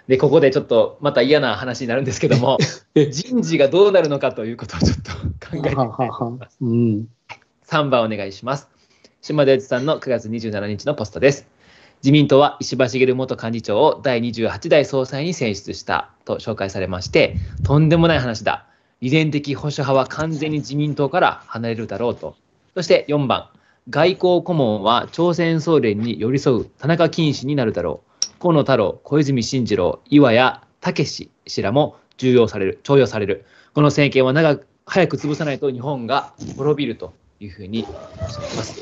で、ここでちょっとまた嫌な話になるんですけども、人事がどうなるのかということをちょっと考えてみたいと思います。3番お願いします。島田洋一さんの9月27日のポストです。自民党は石破茂元幹事長を第28代総裁に選出したと紹介されまして、とんでもない話だ。遺伝的保守派は完全に自民党から離れるだろうと。そして4番、外交顧問は朝鮮総連に寄り添う田中謹氏になるだろう。河野太郎、小泉進次郎、岩谷武氏らも重用される。この政権は早く潰さないと日本が滅びるというふうにおっしゃいます。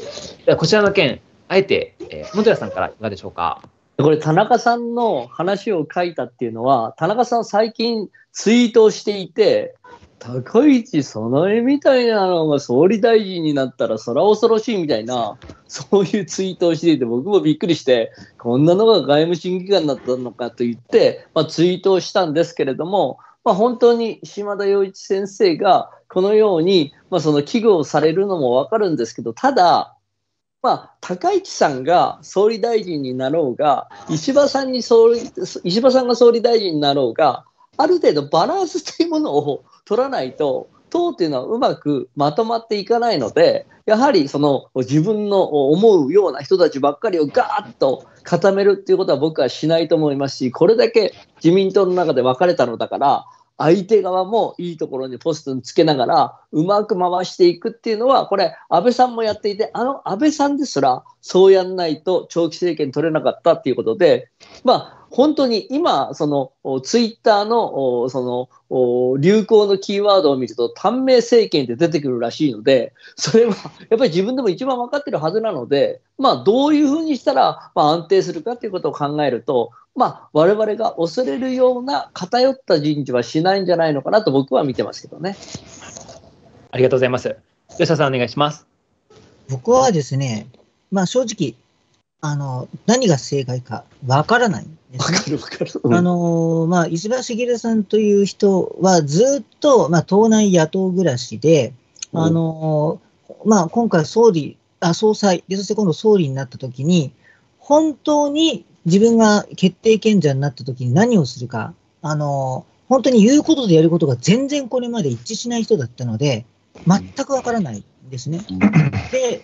ではこちらの件、あえて、本寺さんからいかがでしょうか。 これ田中さんの話を書いたっていうのは、田中さん最近ツイートをしていて、高市早苗みたいなのが総理大臣になったらそら恐ろしいみたいな、そういうツイートをしていて、僕もびっくりして、こんなのが外務審議官だったのかと言って、ツイートをしたんですけれども、本当に島田洋一先生がこのように、その危惧をされるのもわかるんですけど、ただ、高市さんが総理大臣になろうが、石破さんが総理大臣になろうが、ある程度バランスというものを取らないと、党というのはうまくまとまっていかないので、やはりその自分の思うような人たちばっかりをガーッと固めるっていうことは僕はしないと思いますし、これだけ自民党の中で分かれたのだから、相手側もいいところにポストにつけながらうまく回していくっていうのは、これ安倍さんもやっていて、安倍さんですらそうやんないと長期政権取れなかったっていうことで、本当に今そのツイッターのその流行のキーワードを見ると短命政権って出てくるらしいので、それはやっぱり自分でも一番分かってるはずなので、どういうふうにしたら安定するかということを考えると、我々が恐れるような偏った人事はしないんじゃないのかなと僕は見てますけどね。 ありがとうございます。吉田さんお願いします。 僕はですね、正直何が正解かわからないんですね。石破茂さんという人はずっと党内野党暮らしで、今回総裁で、そして今度総理になったときに、本当に自分が決定権者になったときに何をするか、本当に言うこととやることが全然これまで一致しない人だったので、全くわからないんですね。で、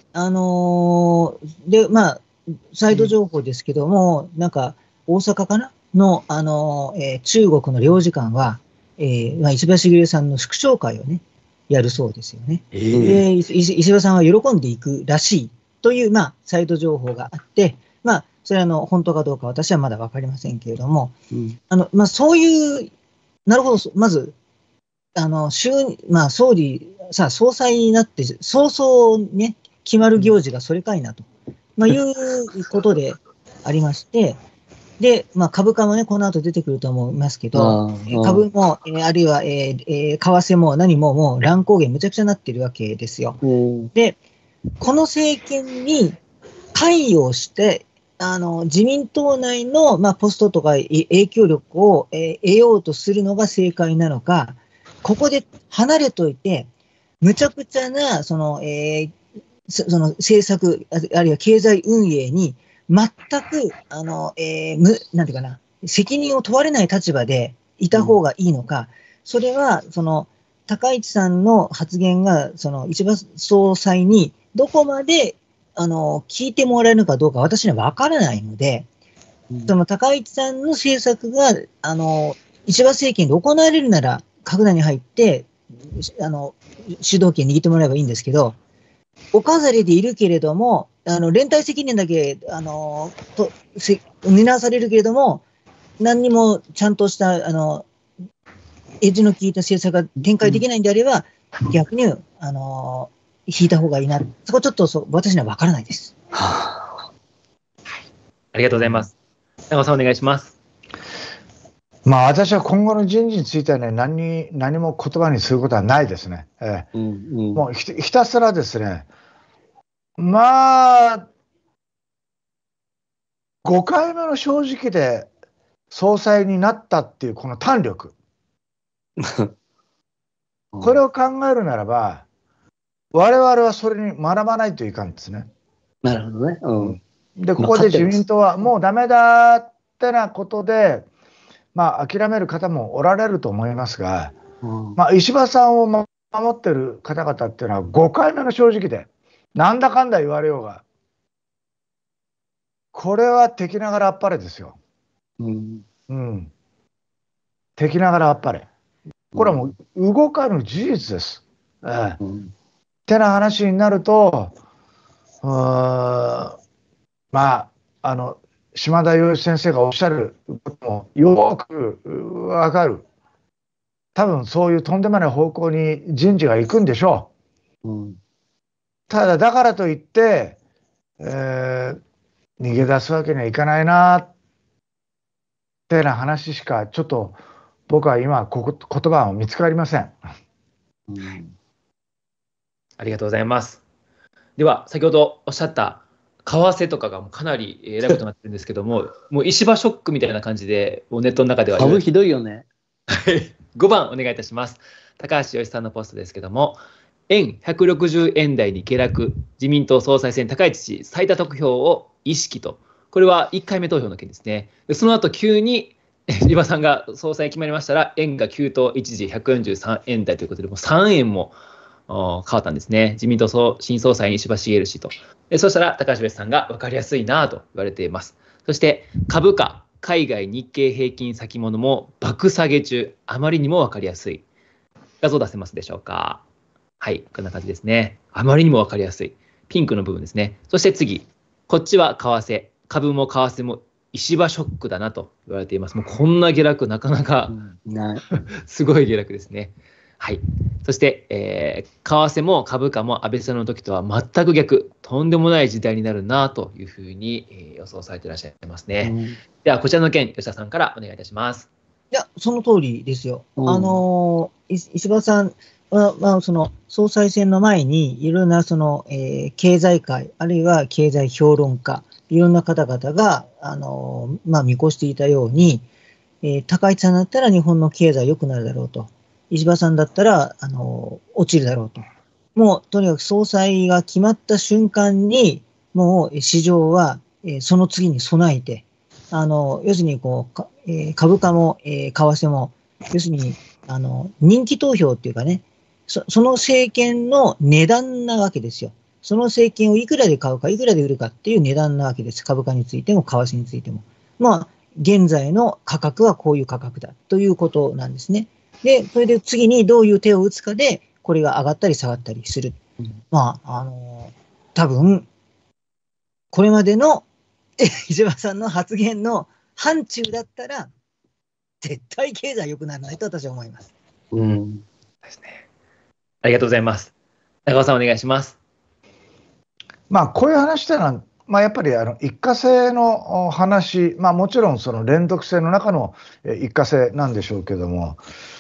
サイド情報ですけども、大阪かなの、中国の領事館は、石破茂さんの祝勝会をね、やるそうですよね。石破さんは喜んでいくらしいという、サイド情報があって、それは本当かどうか私はまだ分かりませんけれども、そういう、なるほど、まず、総理、総裁になって、早々ね、決まる行事がそれかいなと、いうことでありまして、で、株価もね、この後出てくると思いますけど、株も、あるいは、為替も何ももう乱高下むちゃくちゃになってるわけですよ。で、この政権に関与して、自民党内の、ポストとか影響力を、得ようとするのが正解なのか、ここで離れといて、むちゃくちゃな、その政策、あるいは経済運営に、全く、なんていうかな、責任を問われない立場でいた方がいいのか、それは、高市さんの発言が、石破総裁にどこまで、聞いてもらえるのかどうか私には分からないので、高市さんの政策が、石破政権で行われるなら、閣内に入って、主導権握ってもらえばいいんですけど、お飾りでいるけれども、連帯責任だけ、担わされるけれども、何にもちゃんとした、エッジの効いた政策が展開できないんであれば、逆に、引いた方がいいな。そこちょっと私には分からないです。 ありがとうございます。長尾さんお願いします。 私は今後の人事についてはね、何も言葉にすることはないですね。もうひたすらですね、5回目の正直で総裁になったっていうこの胆力。これを考えるならば、我々はそれに学ばないといかんですね。 なるほどね。 で、ここで自民党はもうダメだってなことで、 諦める方もおられると思いますが、石破さんを守ってる方々っていうのは5回目の正直で、なんだかんだ言われようが、これは敵ながらあっぱれですよ。敵ながらあっぱれ。これはもう動かぬ事実です。ってな話になると、島田洋一先生がおっしゃることもよくわかる。多分そういうとんでもない方向に人事が行くんでしょう。ただ、だからといって、逃げ出すわけにはいかないなってな話しかちょっと僕は今言葉は見つかりません。 ありがとうございます。では先ほどおっしゃった為替とかがもうかなりえらいことになってるんですけども、もう石破ショックみたいな感じでもうネットの中では株ひどいよね。 5番お願いいたします。高橋洋一さんのポストですけども、円160円台に下落、自民党総裁選高市氏最多得票を意識と、これは1回目投票の件ですね。でその後急に石破さんが総裁決まりましたら、円が急騰、一時143円台ということで、もう3円も変わったんですね。自民党新総裁に石破茂氏と。そしたら高橋洋一さんが分かりやすいなと言われています。そして株価、海外日経平均先物も爆下げ中、あまりにも分かりやすい。画像出せますでしょうか。はい、こんな感じですね。あまりにも分かりやすい。ピンクの部分ですね。そして次、こっちは為替。株も為替も石破ショックだなと言われています。もうこんな下落、なかなかすごい下落ですね。はい。そして、為替も株価も安倍さんの時とは全く逆、とんでもない時代になるなというふうに、予想されていらっしゃいますね。では、こちらの件、吉田さんからお願いいたします。 いや、その通りですよ。石破さんは、その総裁選の前に、いろんな経済界、あるいは経済評論家、いろんな方々が、見越していたように、高市さんだったら日本の経済良くなるだろうと。石破さんだったら、落ちるだろうと。もう、とにかく総裁が決まった瞬間に、もう市場は、その次に備えて、要するに株価も、為替も、要するに、人気投票っていうかね、その政権の値段なわけですよ。その政権をいくらで買うか、いくらで売るかっていう値段なわけです。株価についても、為替についても。現在の価格はこういう価格だということなんですね。で、それで次にどういう手を打つかで、これが上がったり下がったりする。多分、これまでの石破さんの発言の範疇だったら、絶対経済良くならないと私は思います。 ですね。ありがとうございます。中尾さん、お願いします。 こういう話ってのは、やっぱり一過性の話、もちろんその連続性の中の一過性なんでしょうけども、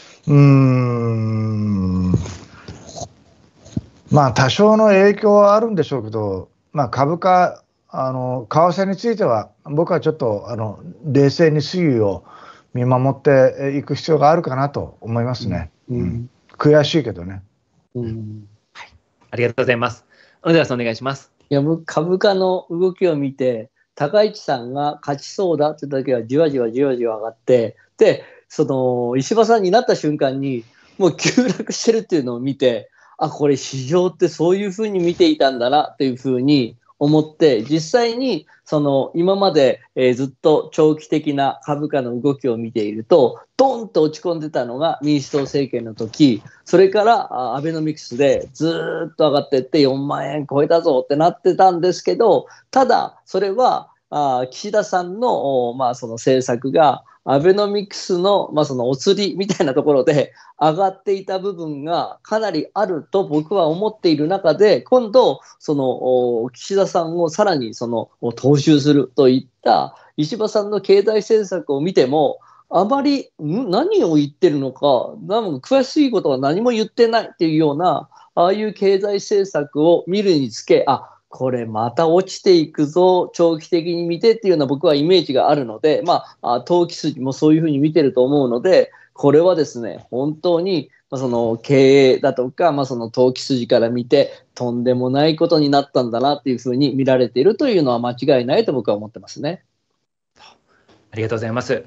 多少の影響はあるんでしょうけど、株価、為替については、僕はちょっと冷静に推移を見守っていく必要があるかなと思いますね。悔しいけどね。 はい、ありがとうございます。小野寺さん、お願いします。 いや、僕、株価の動きを見て、高市さんが勝ちそうだって時はじわじわじわじわ上がって、で、石破さんになった瞬間に、もう急落してるっていうのを見て、これ市場ってそういうふうに見ていたんだなっていうふうに思って、実際に今まで、ずっと長期的な株価の動きを見ていると、ドンと落ち込んでたのが民主党政権の時、それからアベノミクスでずーっと上がっていって4万円超えたぞってなってたんですけど、ただそれは岸田さんの、その政策がアベノミクスの、そのお釣りみたいなところで上がっていた部分がかなりあると僕は思っている中で、今度岸田さんをさらに踏襲するといった石破さんの経済政策を見ても、あまり何を言ってるのか、詳しいことは何も言ってないっていうような、ああいう経済政策を見るにつけ、これまた落ちていくぞ、長期的に見てっていうような僕はイメージがあるので、投機筋もそういうふうに見てると思うので、これはですね、本当に経営だとか、その投機筋から見て、とんでもないことになったんだなっていうふうに見られているというのは間違いないと僕は思ってますね。 ありがとうございます。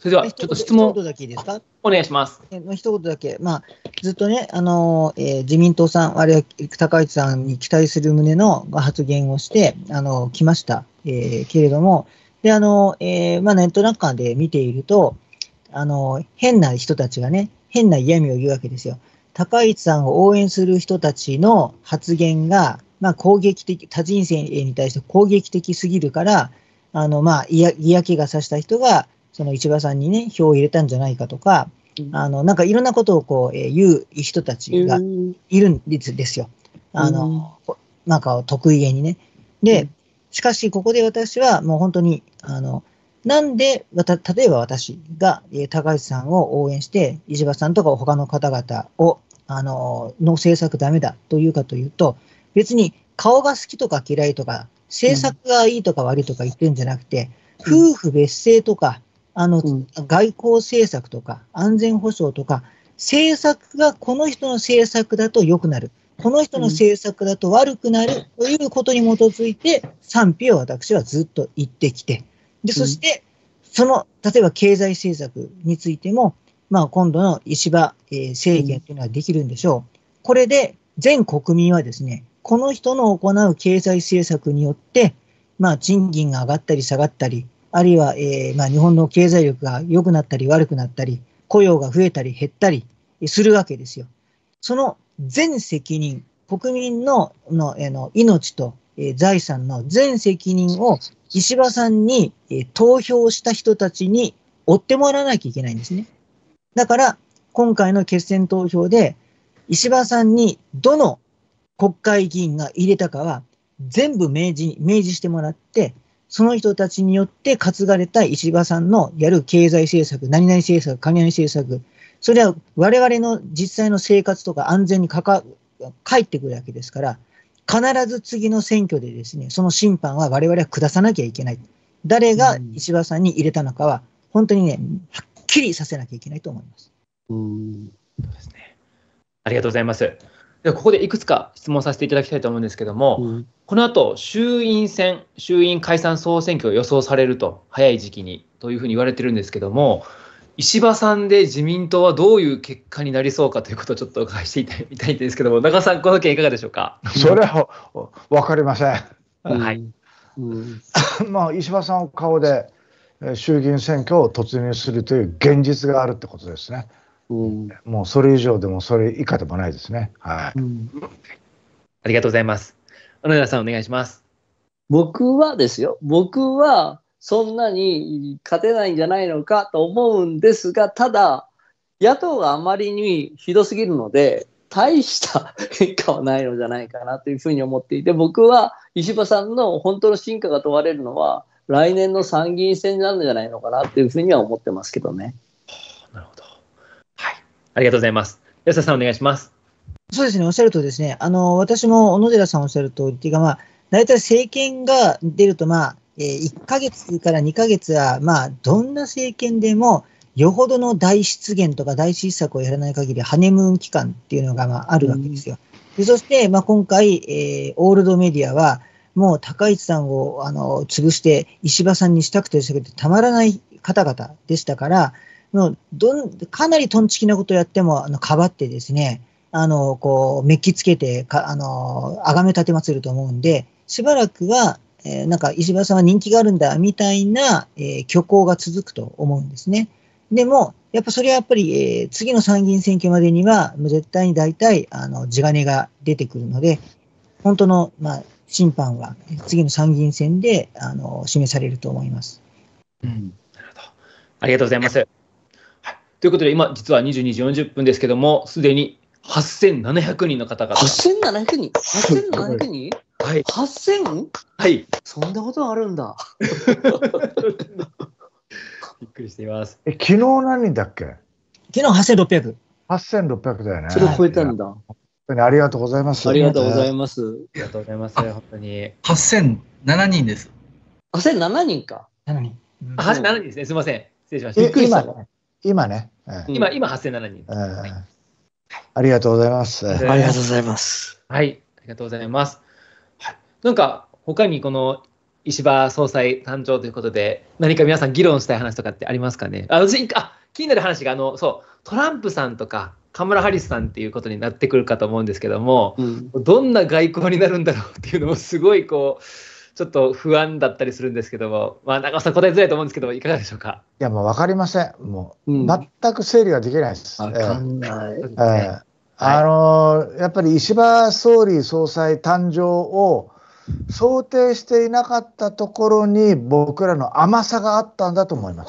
それでは、ちょっと質問。 一言だけいいですか？ お願いします。 一言だけ。ずっとね、自民党さん、あるいは高市さんに期待する旨の発言をして、きました。けれども、で、ネットなんかで見ていると、変な人たちがね、変な嫌味を言うわけですよ。高市さんを応援する人たちの発言が、攻撃的、他人生に対して攻撃的すぎるから、嫌気がさした人が、その石破さんにね、票を入れたんじゃないかとか、なんかいろんなことを言う人たちがいるんですよ。なんか得意げにね。で、しかしここで私はもう本当に、なんで、例えば私が高市さんを応援して、石破さんとか他の方々を、の政策ダメだというかというと、別に顔が好きとか嫌いとか、政策がいいとか悪いとか言ってるんじゃなくて、夫婦別姓とか、外交政策とか、安全保障とか、政策がこの人の政策だと良くなる。この人の政策だと悪くなるということに基づいて、賛否を私はずっと言ってきて、で、そして、例えば経済政策についても、今度の石破政権というのはできるんでしょう。これで全国民はですね、この人の行う経済政策によって、賃金が上がったり下がったり、あるいは、日本の経済力が良くなったり悪くなったり、雇用が増えたり減ったりするわけですよ。その全責任、国民の命と財産の全責任を石破さんに投票した人たちに追ってもらわなきゃいけないんですね。だから、今回の決選投票で、石破さんにどの国会議員が入れたかは、全部明示してもらって、その人たちによって担がれた石破さんのやる経済政策、何々政策、何々政策、それは我々の実際の生活とか安全に返ってくるわけですから、必ず次の選挙でですね、その審判は我々は下さなきゃいけない。誰が石破さんに入れたのかは、本当にね、はっきりさせなきゃいけないと思います。 そうですね。ありがとうございます。ではここでいくつか質問させていただきたいと思うんですけども、この後衆院解散総選挙が予想されると、早い時期にというふうに言われてるんですけども、石破さんで自民党はどういう結果になりそうかということをちょっとお伺いしてみたいんですけども、中田さん、この件いかがでしょうか。 それは分かりません。 はい。 石破さんを顔で衆議院選挙を突入するという現実があるってことですね。もうそれ以上でもそれ以下でもないですね。はい。 ありがとうございます。小野寺さん、お願いします。 僕はそんなに勝てないんじゃないのかと思うんですが、ただ、野党があまりにひどすぎるので、大した変化はないのじゃないかなというふうに思っていて、僕は石破さんの本当の真価が問われるのは、来年の参議院選なんじゃないのかなというふうには思ってますけどね。 なるほど。はい。ありがとうございます。安田さん、お願いします。 そうですね、おっしゃるとですね、私も小野寺さんおっしゃるとおりっていうか、大体政権が出ると、1ヶ月から2ヶ月は、どんな政権でも、よほどの大失言とか大失策をやらない限り、ハネムーン期間っていうのが、あるわけですよ。でそして、今回、オールドメディアは、もう高市さんを潰して石破さんにしたくてたまらない方々でしたから、かなりトンチキなことをやってもかばってですね、メッキつけて崇め立てまつると思うんで、しばらくは、なんか石破さんは人気があるんだみたいな、虚構が続くと思うんですね。でも、やっぱり、次の参議院選挙までには、絶対に大体、地金が出てくるので、本当の、審判は次の参議院選で示されると思います。 なるほど。ありがとうございます。はい、ということで、今、実は22時40分ですけども、すでに8700人の方々。 8700人 ?8700 人はい。 8000? はい。 そんなことあるんだ。 びっくりしています。 昨日何人だっけ？ 昨日8600。 8600だよね。 それを超えたんだ。 本当にありがとうございます。 ありがとうございます。 ありがとうございます。本当に。 8007人です。 8007人か。 7人。 87人ですね。すみません。失礼しました。びっくりした。 今ね。 今8007人。 ありがとうございます。 ありがとうございます。 はい。ありがとうございます。はい。なんか、他にこの石破総裁誕生ということで、何か皆さん議論したい話とかってありますかね。気になる話がそうトランプさんとかカマラ・ハリスさんっていうことになってくるかと思うんですけども、どんな外交になるんだろうっていうのもすごいちょっと不安だったりするんですけども、長尾さん答えづらいと思うんですけど、いかがでしょうか。 いや、もう分かりません。もう、全く整理ができないです。 分かんない。 やっぱり石破総理総裁誕生を想定していなかったところに僕らの甘さがあったんだと思います。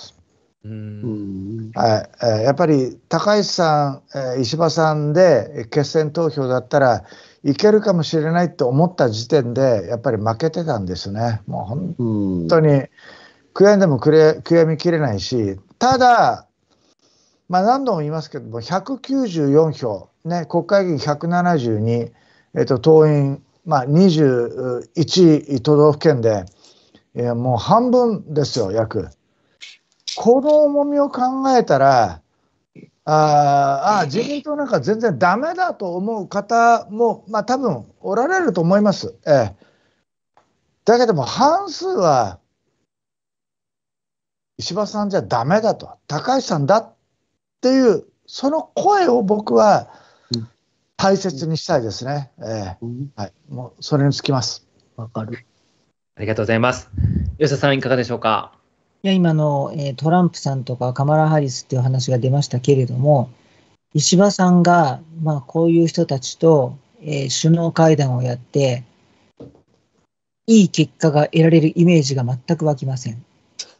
やっぱり高市さん、石破さんで決選投票だったらいけるかもしれないと思った時点でやっぱり負けてたんですね。もう本当に悔やんでも悔やみきれないし、ただ、何度も言いますけども194票、ね、国会議員172、党員、21都道府県で、もう半分ですよ、約。この重みを考えたら、自民党なんか全然ダメだと思う方も、多分おられると思います。だけども半数は石破さんじゃダメだと、高市さんだっていうその声を僕は大切にしたいですね。もうそれにつきます。 わかる。 ありがとうございます。吉田さんいかがでしょうか。 いや今の、トランプさんとかカマラ・ハリスっていう話が出ましたけれども、石破さんが、こういう人たちと、首脳会談をやって、いい結果が得られるイメージが全く湧きません。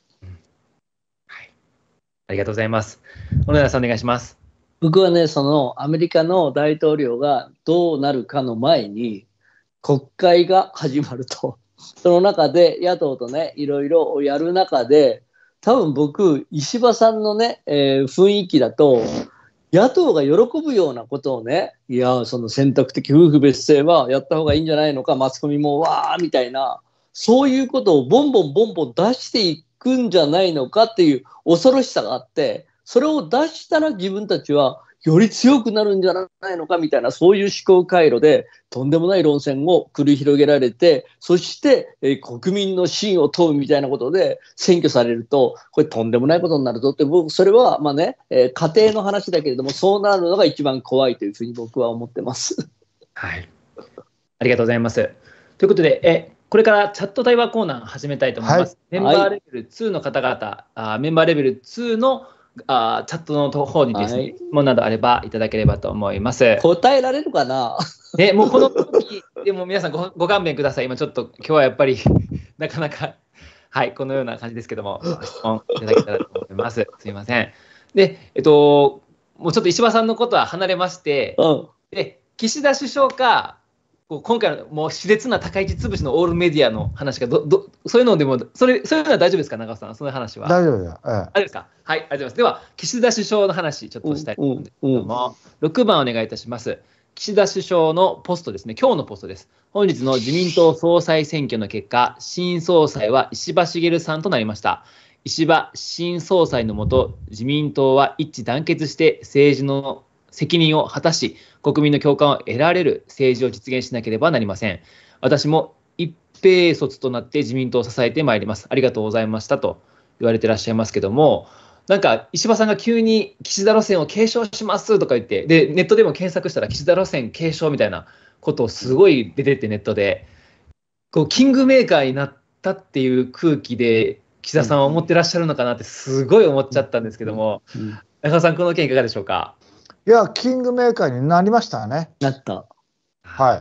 ありがとうございます。小野寺さんお願いします。 僕はね、そのアメリカの大統領がどうなるかの前に国会が始まると。その中で野党とね、いろいろやる中で、多分僕、石破さんのね、雰囲気だと、野党が喜ぶようなことをね、いや、その選択的夫婦別姓はやった方がいいんじゃないのか、マスコミもわーみたいな、そういうことをボンボンボンボン出していくんじゃないのかっていう恐ろしさがあって、それを出したら自分たちはより強くなるんじゃないのかみたいな、そういう思考回路でとんでもない論戦を繰り広げられて、そして、国民の信を問うみたいなことで選挙されると、これとんでもないことになるぞって、僕それは家庭の話だけれども、そうなるのが一番怖いというふうに僕は思ってます。 はい、ありがとうございます。ということで、これからチャット対話コーナー始めたいと思います。メンバーレベル2の方々、メンバーレベル2のチャットの方にですね、質問などあればいただければと思います。 答えられるかな。 もうこの時でも皆さんご勘弁ください。今ちょっと今日はやっぱりなかなかこのような感じですけども、質問いただけたらと思います。すみません。で、もうちょっと石破さんのことは離れまして、で岸田首相か今回のもう熾烈な高市潰しのオールメディアの話がそういうのでもそういうのは大丈夫ですか、長尾さん、その話は。 大丈夫だよ。 大丈夫ですか。はい、ありがとうございます。では、岸田首相の話、ちょっとしたいと思うんですけども、6番お願いいたします。岸田首相のポストですね、今日のポストです。本日の自民党総裁選挙の結果、新総裁は石破茂さんとなりました。石破新総裁のもと、自民党は一致団結して政治の責任を果たし、国民の共感を得られる政治を実現しなければなりません。私も一兵卒となって自民党を支えてまいります。ありがとうございましたと言われてらっしゃいますけども、なんか石破さんが急に岸田路線を継承しますとか言って、でネットでも検索したら岸田路線継承みたいなことをすごい出てて、ネットでキングメーカーになったっていう空気で岸田さんは思ってらっしゃるのかなってすごい思っちゃったんですけども、中尾さん、この件いかがでしょうか。 いや、キングメーカーになりましたね。 なった。 はい。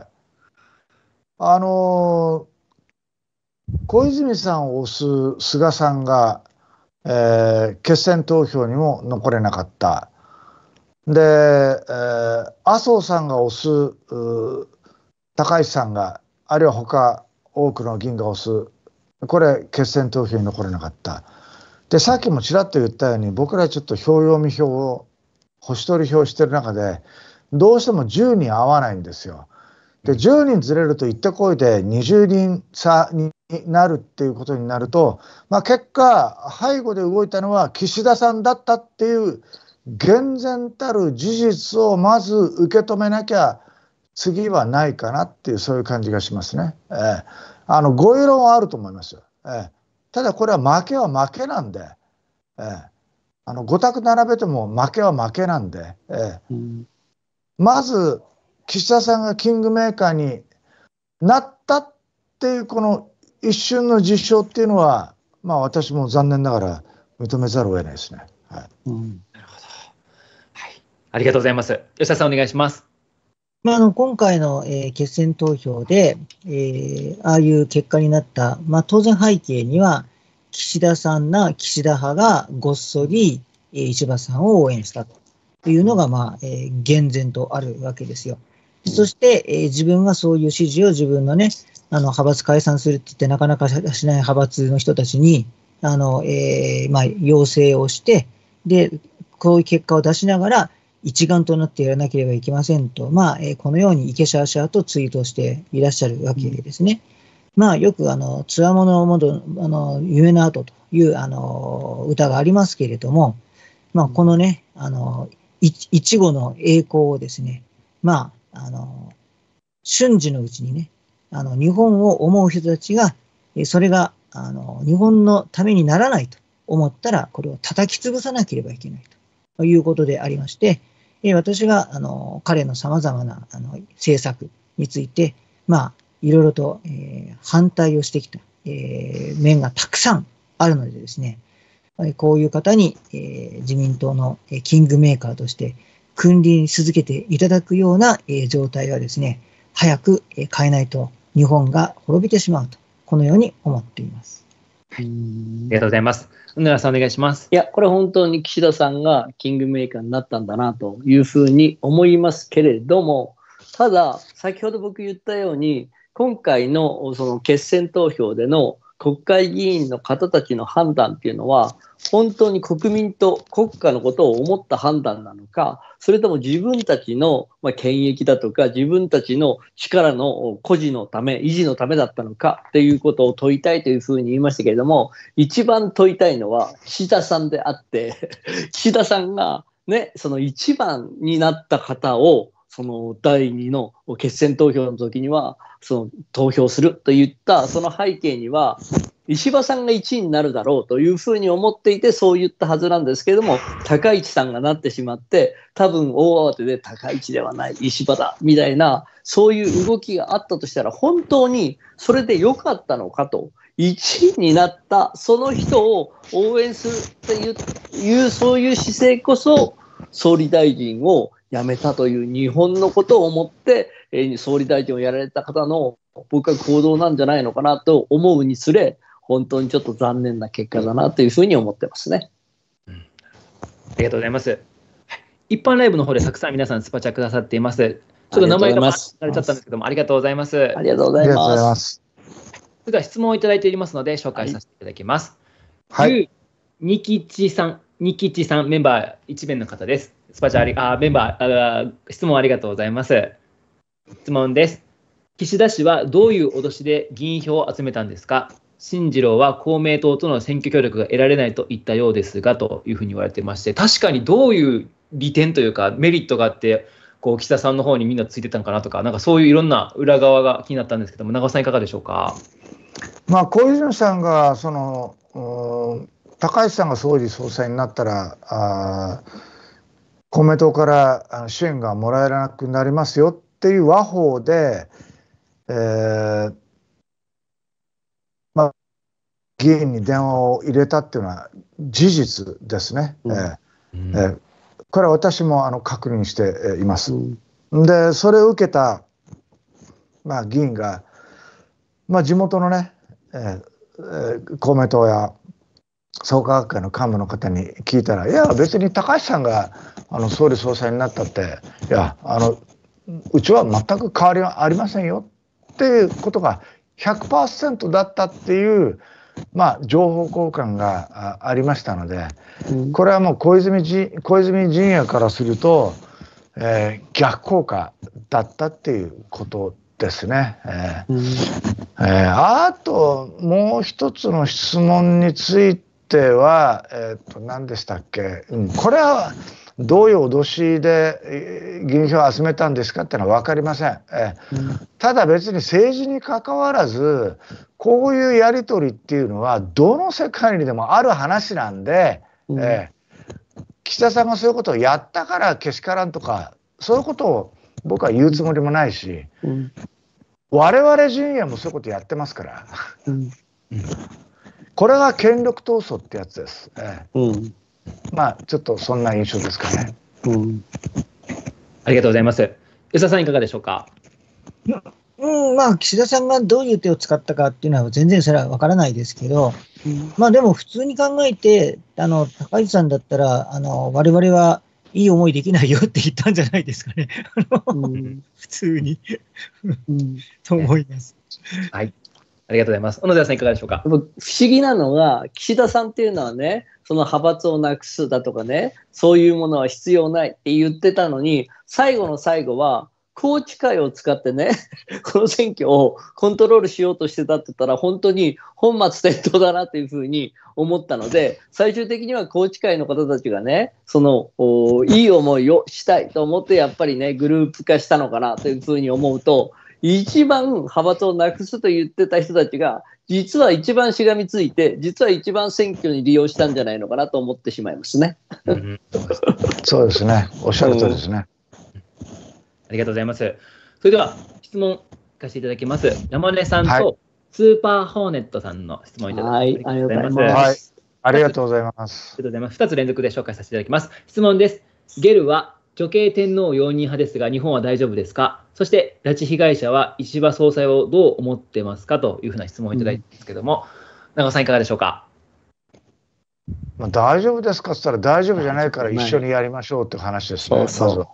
小泉さんを推す菅さんが、決選投票にも残れなかった。で、麻生さんが推す高市さんが、あるいは他多くの議員が推す、これ決選投票に残れなかった。で、さっきもちらっと言ったように、僕らちょっと票読み票を星取り票してる中で、どうしても10人合わないんですよ。で、10人ずれると行ってこいで20人差になるっていうことになると、結果背後で動いたのは岸田さんだったっていう厳然たる事実をまず受け止めなきゃ次はないかなっていう、そういう感じがしますね。 ご異論はあると思います。ただこれは負けは負けなんで、5択並べても負けは負けなんで、まず岸田さんがキングメーカーになったっていうこの一瞬の実証っていうのは、まあ私も残念ながら認めざるを得ないですね。 なるほど。はい。ありがとうございます。吉田さんお願いします。 今回の、決選投票で、ああいう結果になった、当然背景には、岸田派がごっそり、石破さんを応援したというのが、厳然とあるわけですよ。そして、自分がそういう支持を自分のね、派閥解散するって言ってなかなかしない派閥の人たちに、要請をして、で、こういう結果を出しながら、一丸となってやらなければいけませんと、このようにイケシャーシャーとツイートしていらっしゃるわけですね。よくつわものもど夢の後という歌がありますけれども、このね、一語の栄光をですね、瞬時のうちにね、日本を思う人たちが、それが日本のためにならないと思ったら、これを叩き潰さなければいけないということでありまして、私が彼のさまざまな政策について、いろいろと反対をしてきた面がたくさんあるのでですね、こういう方に自民党のキングメーカーとして君臨し続けていただくような状態はですね、早く変えないと日本が滅びてしまうと、このように思っています。 ありがとうございます。梅原さんお願いします。 いや、これ本当に岸田さんがキングメーカーになったんだなというふうに思いますけれども、ただ、先ほど僕言ったように、今回のその決選投票での国会議員の方たちの判断っていうのは、本当に国民と国家のことを思った判断なのか、それとも自分たちの権益だとか、自分たちの力の誇示のため、維持のためだったのかっていうことを問いたいというふうに言いましたけれども、一番問いたいのは岸田さんであって、岸田さんがね、その一番になった方を、その第2の決選投票の時にはその投票するといったその背景には石破さんが1位になるだろうというふうに思っていてそう言ったはずなんですけれども、高市さんがなってしまって多分大慌てで高市ではない石破だみたいなそういう動きがあったとしたら本当にそれで良かったのかと。1位になったその人を応援するっていうそういう姿勢こそ総理大臣を辞めたという日本のことを思って、総理大臣をやられた方の僕は行動なんじゃないのかなと思うにつれ、本当にちょっと残念な結果だなというふうに思ってますね。 ありがとうございます。一般ライブの方でたくさん皆さんスパチャくださっています。ちょっと名前が忘れちゃったんですけども、ありがとうございます。 ありがとうございます。 それでは質問をいただいていますので紹介させていただきます。 はい。 ニキチさんメンバー1名の方です。スパチャメンバー質問ありがとうございます。質問です。岸田氏はどういう脅しで議員票を集めたんですか。進次郎は公明党との選挙協力が得られないと言ったようですがというふうに言われてまして、確かにどういう利点というかメリットがあってこう岸田さんの方にみんなついてたのかなとか、なんかそういういろんな裏側が気になったんですけども、長尾さんいかがでしょうか。 小泉さんが高市さんが総理総裁になったら公明党から支援がもらえなくなりますよっていう和法で、議員に電話を入れたっていうのは事実ですね。これは私も確認しています。でそれを受けた、議員が、地元のね、公明党や創価学会の幹部の方に聞いたら、いや別に高橋さんが総理総裁になったって、いやうちは全く変わりはありませんよっていうことが 100% だったっていう情報交換がありましたので、これはもう小泉陣営からすると、逆効果だったっていうことですね。あともう一つの質問については、何でしたっけ、これはどういう脅しで議員票を集めたんですかっていうのは分かりません。ただ別に政治に関わらずこういうやり取りっていうのはどの世界にでもある話なんで、岸田さんがそういうことをやったからけしからんとかそういうことを僕は言うつもりもないし、我々陣営もそういうことやってますから、これが権力闘争ってやつです。まあちょっとそんな印象ですかね。 ありがとうございます。吉田さんいかがでしょうか。 まあ岸田さんがどういう手を使ったかっていうのは全然それは分からないですけど、まあでも普通に考えて高市さんだったら我々はいい思いできないよって言ったんじゃないですかね。普通にと思います。 はい。ありがとうございます。小野寺さんいかがでしょうか。 不思議なのが岸田さんっていうのはね、その派閥をなくすだとかね、そういうものは必要ないって言ってたのに、最後の最後は宏池会を使ってね、この選挙をコントロールしようとしてたって言ったら本当に本末転倒だなというふうに思ったので、最終的には宏池会の方たちがね、そのいい思いをしたいと思ってやっぱりねグループ化したのかなというふうに思うと、一番派閥をなくすと言ってた人たちが実は一番しがみついて、実は一番選挙に利用したんじゃないのかなと思ってしまいますね。 そうですね、おっしゃるとおりですね。 ありがとうございます。それでは質問聞かせていただきます。山根さんとスーパーホーネットさんの質問いただきます。 ありがとうございます。 ありがとうございます。 2つ連続で紹介させていただきます。質問です。ゲルは女系天皇容認派ですが、日本は大丈夫ですか？そして、拉致被害者は石破総裁をどう思ってますかというふうな質問をいただいたんですけども、長尾さんいかがでしょうか？ 大丈夫ですかって言ったら大丈夫じゃないから一緒にやりましょうって話ですね。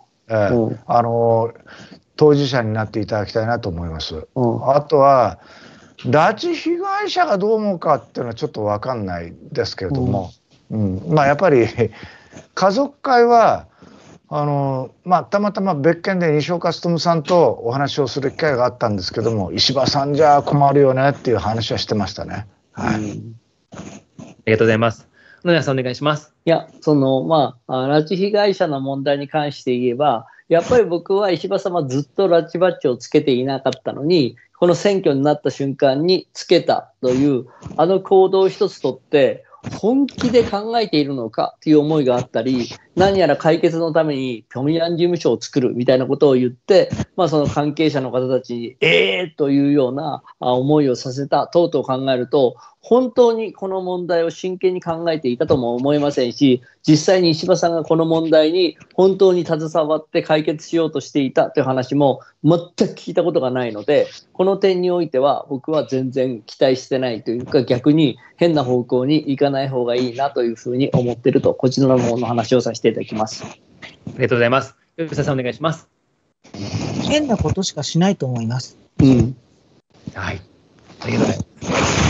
当事者になっていただきたいなと思います。あとは拉致被害者がどう思うかっていうのはちょっと分かんないですけれども、まあやっぱり家族会はたまたま別件で西岡努さんとお話をする機会があったんですけども、石破さんじゃ困るよねっていう話はしてましたね。ありがとうございます。野谷さんお願いします。 いや、拉致被害者の問題に関して言えば、やっぱり僕は石破様ずっと拉致バッジをつけていなかったのに、この選挙になった瞬間につけたという行動一つとって本気で考えているのかという思いがあったり、何やら解決のためにピョンヤン事務所を作るみたいなことを言って、その関係者の方たちにというような思いをさせた等々考えると、本当にこの問題を真剣に考えていたとも思えませんし、実際に石破さんがこの問題に本当に携わって解決しようとしていたという話も全く聞いたことがないので、この点においては僕は全然期待してないというか、逆に変な方向に行かない方がいいなというふうに思っていると、こちらの方の話をさせていただきます。 ありがとうございます。吉田さんお願いします。 変なことしかしないと思います。 はい。ありがとうございます。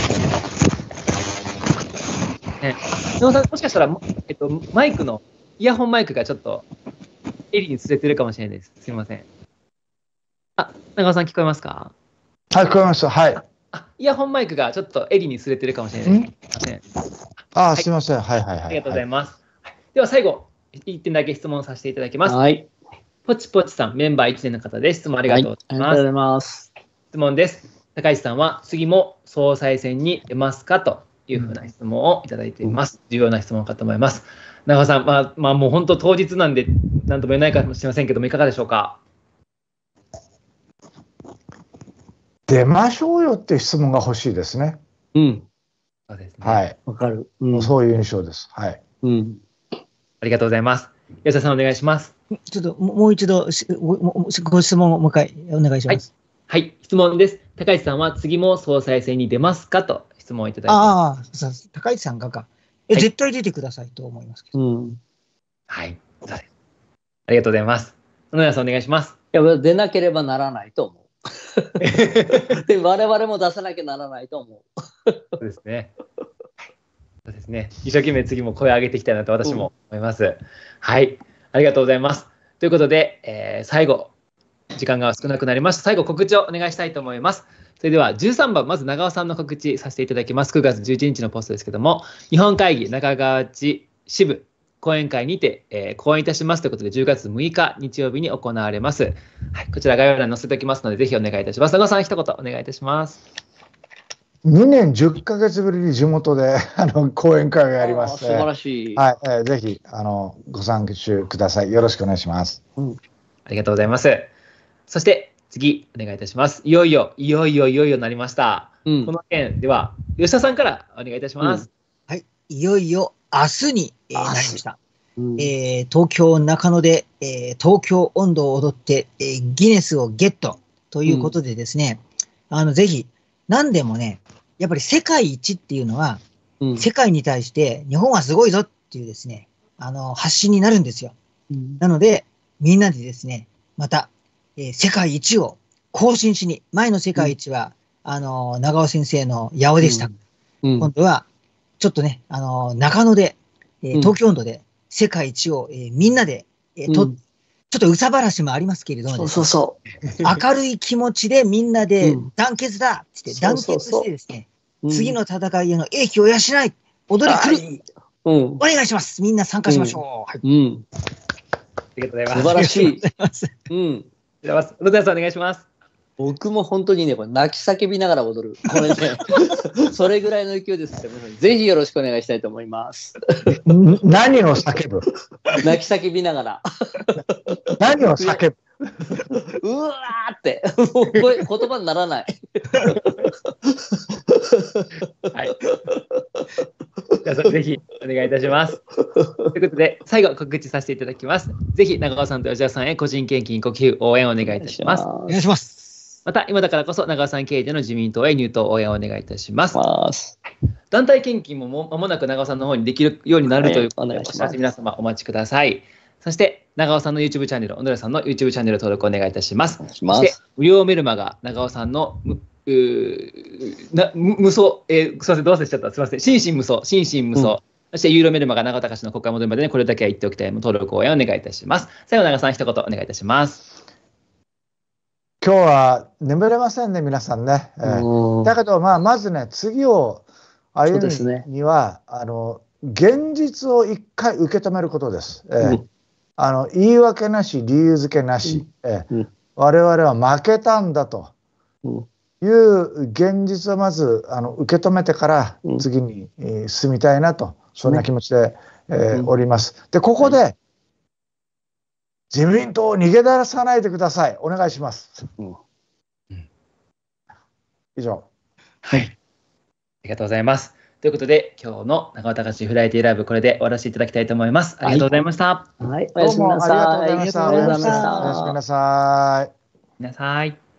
野田さん、もしかしたら、マイクの、イヤホンマイクがちょっと、襟に釣れてるかもしれないです。すみません。長尾さん聞こえますか？ はい、聞こえました。はい。 イヤホンマイクがちょっと襟に釣れてるかもしれないです。 すみません。はい。 ありがとうございます。では最後、1点だけ質問させていただきます。ポチポチさん、メンバー1年の方です。質問ありがとうございます。 ありがとうございます。 質問です。高市さんは次も総裁選に出ますかというふうな質問をいただいています。重要な質問かと思います。長尾さん、もう本当当日なんで何とも言えないかもしれませんけども、いかがでしょうか？ 出ましょうよっていう質問が欲しいですね。 そうですね。 はい。わかる。 そういう印象です。はい。 ありがとうございます。吉田さんお願いします。 ちょっともう一度ご質問をもう一回お願いします。 はい、質問です。高市さんは次も総裁選に出ますかと質問をいただいてます。 高市さんがか。絶対出てくださいと思いますけど。 はい。ありがとうございます。野谷さんお願いします。 出なければならないと思う。で我々も出さなきゃならないと思う。 そうですね。そうですね。一生懸命次も声を上げていきたいなと私も思います。はい。ありがとうございます。ということで、最後、時間が少なくなりました。最後、告知をお願いしたいと思います。それでは13番、まず長尾さんの告知させていただきます。9月11日のポストですけども、日本会議中川内支部講演会にて、講演いたしますということで、10月6日日曜日に行われます。はい、こちら概要欄に載せておきますので、ぜひお願いいたします。長尾さん、一言お願いいたします。 2年10ヶ月ぶりに地元で講演会をやります。 素晴らしい。 はい、ぜひご参加ください。よろしくお願いします。 ありがとうございます。そして次お願いいたします。いよいよなりました。この件では吉田さんからお願いいたします。 はい、いよいよ明日に、なりました。東京中野で、東京音頭を踊って、ギネスをゲットということでですね、ぜひ何でもね、やっぱり世界一っていうのは、世界に対して日本はすごいぞっていうですね、発信になるんですよ。なので、みんなでですね、また、世界一を更新しに、前の世界一は、長尾先生の八尾でした。今度は、ちょっとね、中野で、東京音頭で世界一を、みんなで、ちょっと憂さ晴らしもありますけれども、明るい気持ちでみんなで団結だって団結してですね、次の戦いへの英気を養い、踊り来る、お願いします。みんな参加しましょう。 ありがとうございます。 素晴らしい。 ロザさんお願いします。 僕も本当にね、これ泣き叫びながら踊る。これね、それぐらいの勢いですので、ぜひよろしくお願いしたいと思います。 何を叫ぶ？ 泣き叫びながら。 何を叫ぶ？ うわーって、もうこれ言葉にならない。 はい。じゃあぜひお願いいたします。ということで、最後告知させていただきます。ぜひ長尾さんと吉田さんへ個人献金ご寄付応援をお願いいたします。 お願いします。 また、今だからこそ長尾さん経営での自民党へ入党応援をお願いいたします。団体献金も間もなく長尾さんの方にできるようになるということで、皆様お待ちください。そして、長尾さんの YouTube チャンネル、小野寺さんの YouTube チャンネル登録お願いいたします。そして、無料メルマガ、長尾さんの無双、すみません、どう忘れちゃった。すみません、心身無双。そして、ユーロメルマガ、長尾隆の国会戻りまでね、これだけは言っておきたい登録応援お願いいたします。最後、長尾さん、一言お願いいたします。 今日は眠れませんね、皆さんね。だけど、まずね、次を歩むには、現実を一回受け止めることです。言い訳なし、理由付けなし、我々は負けたんだという現実をまず受け止めてから次に進みたいなと、そんな気持ちでおります。で、ここで自民党を逃げ出さないでください。お願いします。以上。 はい。ありがとうございます。ということで、今日の長尾隆フライデーライブ、これで終わらせていただきたいと思います。ありがとうございました。 はい、おやすみなさい。 どうもありがとうございました。おやすみなさい。 皆さん。